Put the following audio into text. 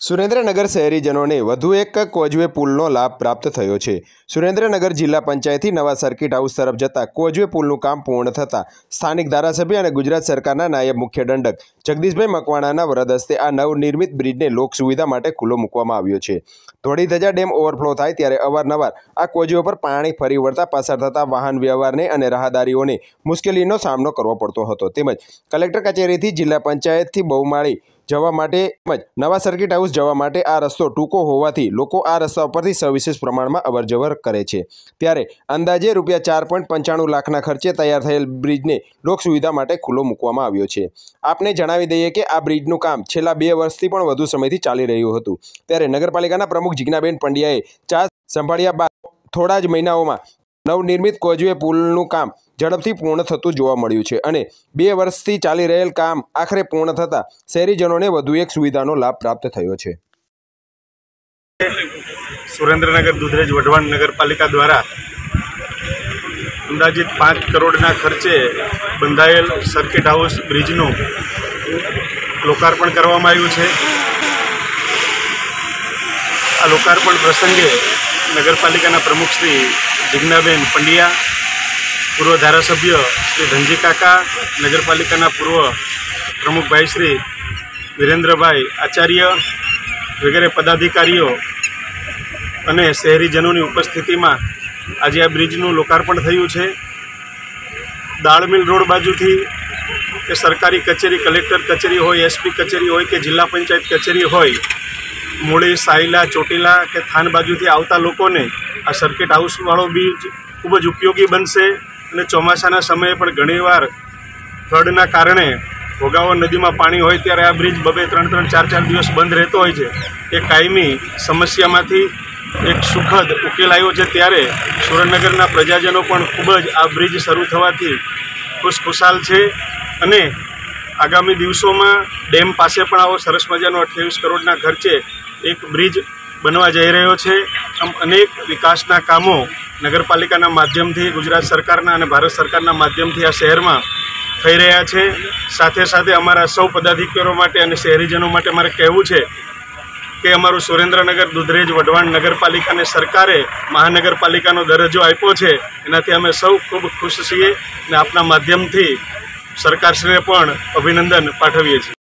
સુરેન્દ્રનગર શહેરીજનોને વધુ એક કોઝવે પુલનો લાભ પ્રાપ્ત થયો છે। સુરેન્દ્રનગર જિલ્લા પંચાયતથી નવા સર્કિટ હાઉસ તરફ જતા કોઝવે પુલનું કામ પૂર્ણ થતાં સ્થાનિક ધારાસભ્ય અને ગુજરાત સરકારના નાયબ મુખ્ય દંડક જગદીશભાઈ મકવાણાના વરદ હસ્તે આ નવનિર્મિત બ્રિજને લોક સુવિધા માટે ખુલ્લો મૂકવામાં આવ્યો છે। ધોળીધજા ડેમ ઓવરફ્લો થાય ત્યારે અવારનવાર આ કોઝવે પર પાણી ફરી વળતા પસાર થતા વાહન વ્યવહારને અને રાહદારીઓને મુશ્કેલીનો સામનો કરવો પડતો હતો। તેમજ કલેક્ટર કચેરીથી જિલ્લા પંચાયતથી બહુમાળી જવા માટે નવા સર્કિટ હાઉસ જવા માટે આ રસ્તો ટૂંકો હોવાથી લોકો આ રસ્તા ઉપરથી સવિશેષ પ્રમાણમાં અવરજવર કરે છે। ત્યારે અંદાજે ₹4.95 લાખના ખર્ચે તૈયાર થયેલ બ્રિજને લોક સુવિધા માટે ખુલ્લો મૂકવામાં આવ્યો છે। આપને જણાવી દઈએ કે આ બ્રિજનું કામ છેલ્લા 2 વર્ષથી પણ વધુ સમયથી ચાલી રહ્યું હતું। ત્યારે નગરપાલિકાના પ્રમુખ જીજ્ઞાબેન પંડ્યાએ ચાર્જ સંભાળ્યા બાદ થોડા જ મહિનાઓમાં નવનિર્મિત કોઝવે પુલનું કામ ઝડપથી પૂર્ણ થતું જોવા મળ્યું છે અને 2 વર્ષથી ચાલી રહેલ કામ આખરે પૂર્ણ થતાં શહેરીજનોને વધુ એક સુવિધાનો લાભ પ્રાપ્ત થયો છે। સુરેન્દ્રનગર દુધરેજ વઢવાણ નગરપાલિકા દ્વારા અંદાજિત 5 કરોડના ખર્ચે બંધાયેલ સર્કિટ હાઉસ બ્રિજનું લોકાર્પણ કરવામાં આવ્યું છે। આ લોકાર્પણ પ્રસંગે નગરપાલિકાના પ્રમુખ શ્રી જીજ્ઞાબેન પંડ્યા, પૂર્વ ધારાસભ્ય શ્રી ધનજી કાકા, નગરપાલિકાના પૂર્વ પ્રમુખભાઈ શ્રી વિરેન્દ્રભાઈ આચાર્ય વગેરે પદાધિકારીઓ અને શહેરીજનોની ઉપસ્થિતિમાં આજે આ બ્રિજનું લોકાર્પણ થયું છે। દાળમિલ રોડ બાજુથી કે સરકારી કચેરી, કલેક્ટર કચેરી હોય, એસપી કચેરી હોય કે જિલ્લા પંચાયત કચેરી હોય, મૂળી, સાયલા, ચોટીલા કે થાન બાજુથી આવતા લોકોને આ સર્કિટ હાઉસવાળો બ્રિજ ખૂબ જ ઉપયોગી બનશે અને ચોમાસાના સમયે પણ ઘણીવાર ફ્લડના કારણે ભોગાવો નદીમાં પાણી હોય ત્યારે આ બ્રિજ 2-2, 3-3, 4-4 દિવસ બંધ રહેતો હોય છે। એ કાયમી સમસ્યામાંથી એક સુખદ ઉકેલ આવ્યો છે। ત્યારે સુરેન્દ્રનગરના પ્રજાજનો પણ ખૂબ જ આ બ્રિજ શરૂ થવાથી ખુશખુશાલ છે અને આગામી દિવસોમાં ડેમ પાસે પણ આવો સરસ મજાનો 28 કરોડના ખર્ચે એક બ્રિજ બનવા જઈ રહ્યો છે। આમ અનેક વિકાસના કામો નગરપાલિકાના માધ્યમથી, ગુજરાત સરકારના અને ભારત સરકારના માધ્યમથી આ શહેરમાં થઈ રહ્યા છે। સાથે સાથે અમારા સૌ પદાધિકારીઓ માટે અને શહેરીજનો માટે મારે કહેવું છે કે અમારું સુરેન્દ્રનગર દુધરેજ વઢવાણ નગરપાલિકાને સરકારે મહાનગરપાલિકાનો દરજ્જો આપ્યો છે, એનાથી અમે સૌ ખૂબ ખુશ છીએ અને આપના માધ્યમથી સરકારશ્રીને પણ અભિનંદન પાઠવીએ છીએ।